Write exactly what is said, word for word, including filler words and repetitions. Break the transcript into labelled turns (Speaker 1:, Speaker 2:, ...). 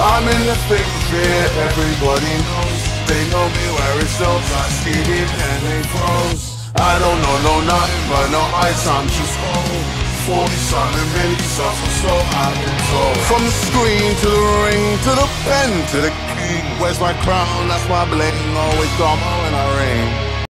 Speaker 1: I'm in the thick of it, everybody knows. They know me where it's no like skinny penny throws. I don't know, no nothing, but no ice, I'm too cold. Forty something really suffers, so I've been told. From the screen to the ring, to the pen, to the king. Where's my crown? That's my bling. Always drama when I ring.